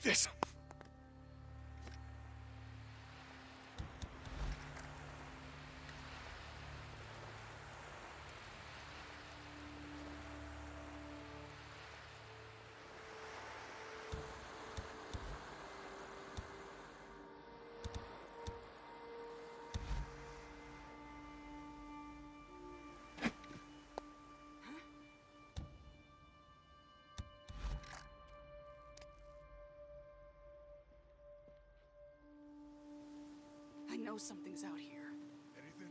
this. I know something's out here. Anything?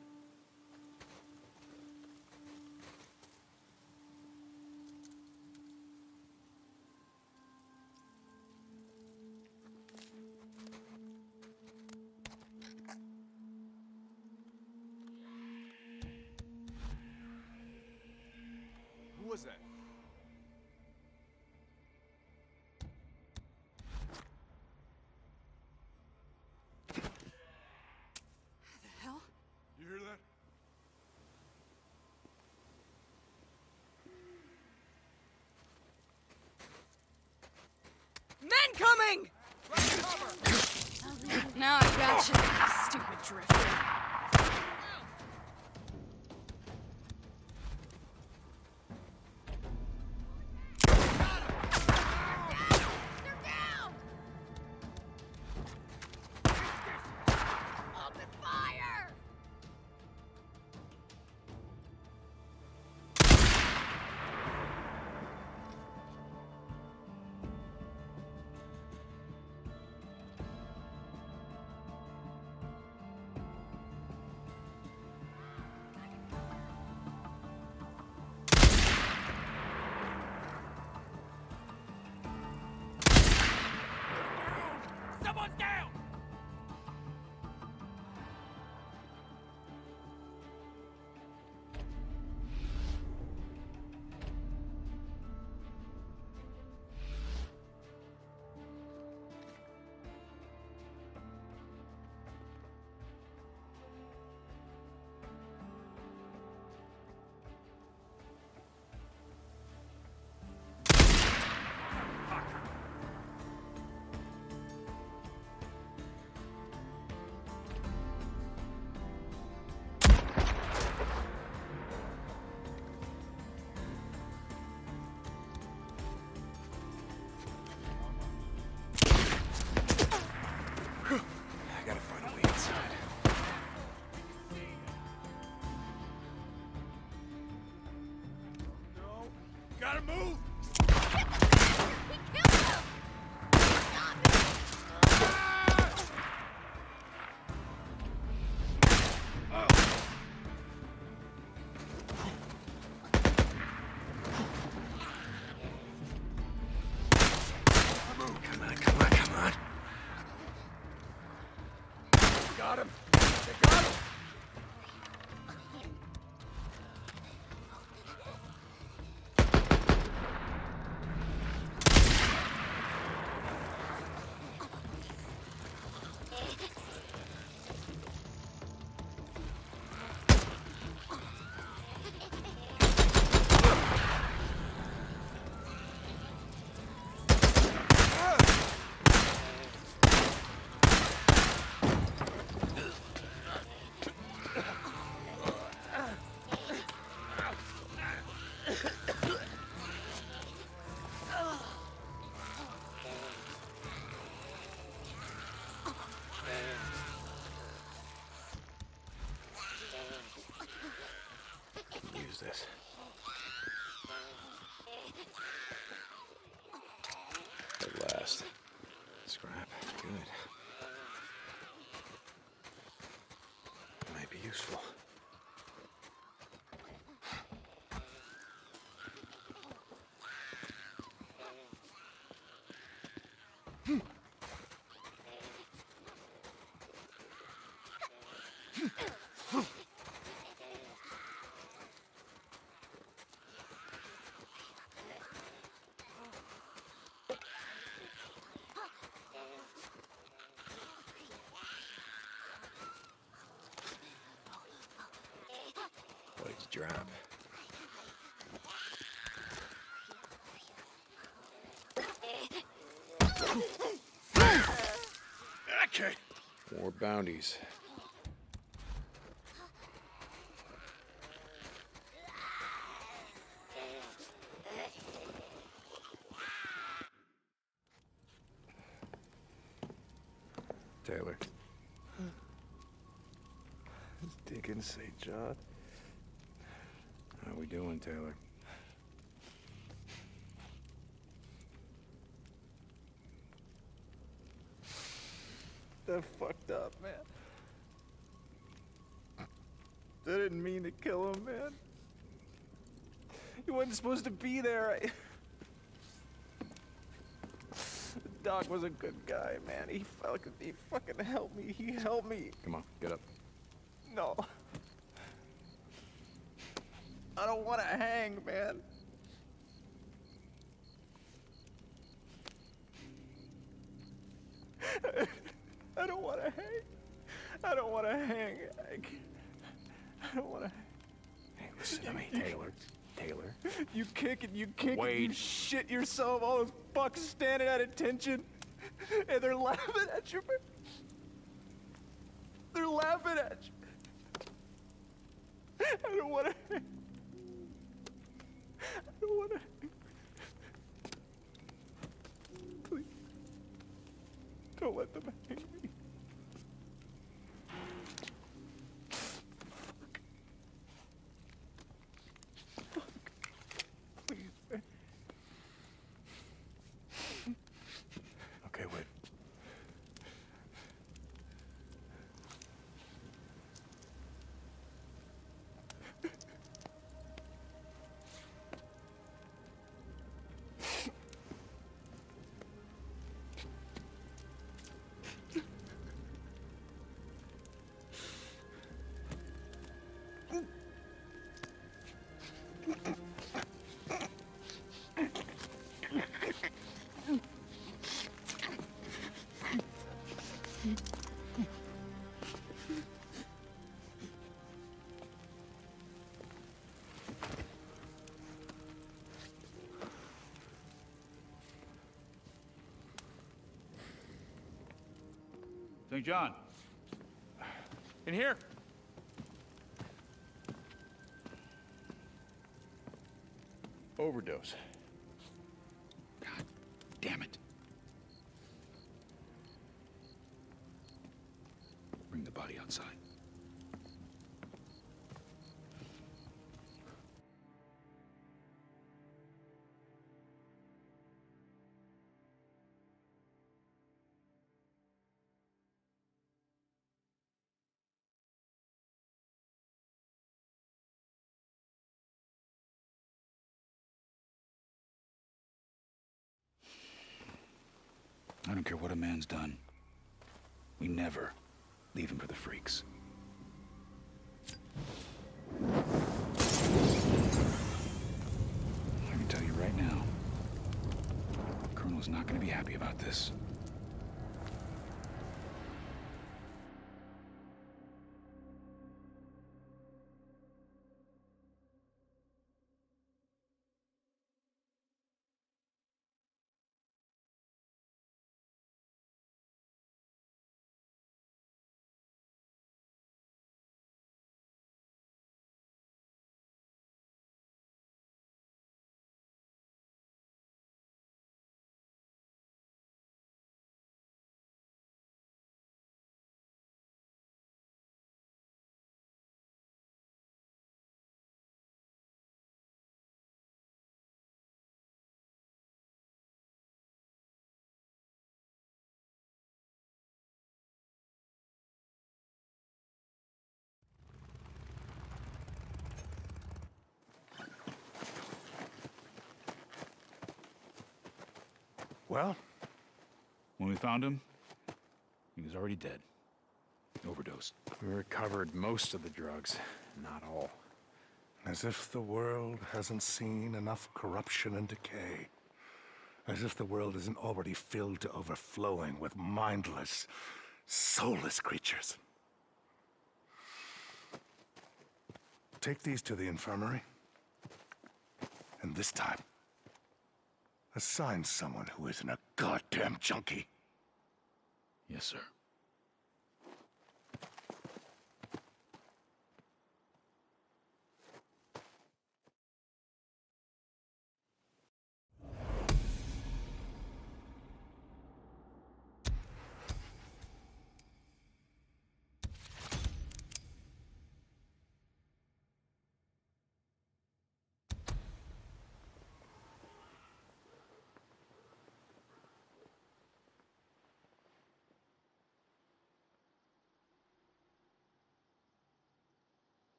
Who was that? The hell? You hear that? Men coming! Now I gotcha, stupid drifter. Someone's down! I gotta find a way inside. No. Gotta move! Come on. Got him! They got him! Okay. 4 bounties. Taylor. What's Dickens say, John? How we doing, Taylor? That fucked up, man. I didn't mean to kill him, man. He wasn't supposed to be there. The doc was a good guy, man. He fucking helped me. He helped me. Come on, get up. No. I don't want to hang, man. I don't want to hang. I don't want to hang. I don't want to. Hey, listen to me, Taylor. Taylor. You kick and you kick and Wade. you shit yourself. All those fucks standing at attention, and they're laughing at you. They're laughing at you. I don't want to. I don't want to. Please, don't let them hang me. Please, man. Okay, wait. St. John. In here. Overdose. God damn it. Bring the body outside. I don't care what a man's done. We never leave him for the freaks. I can tell you right now, the Colonel's not going to be happy about this. Well? When we found him, he was already dead. Overdosed. We recovered most of the drugs, not all. As if the world hasn't seen enough corruption and decay. As if the world isn't already filled to overflowing with mindless, soulless creatures. Take these to the infirmary. And this time, assign someone who isn't a goddamn junkie. Yes, sir.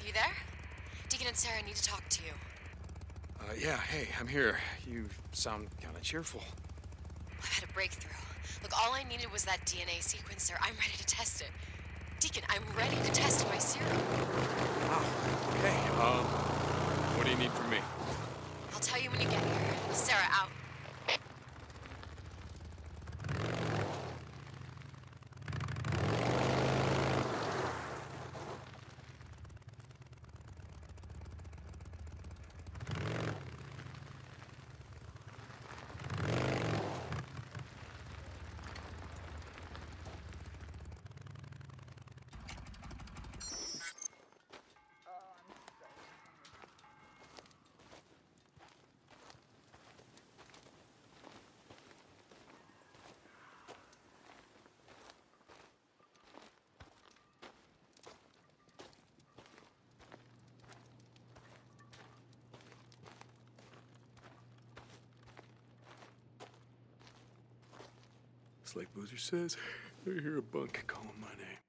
You there? Deacon and Sarah need to talk to you. Yeah, hey, I'm here. You sound kind of cheerful. I've had a breakthrough. Look, all I needed was that DNA sequencer. I'm ready to test it. Deacon, I'm ready to test my serum. Wow. Okay, what do you need from me? I'll tell you when you get here. Sarah, out. It's like Boozer says, I hear a bunk calling my name.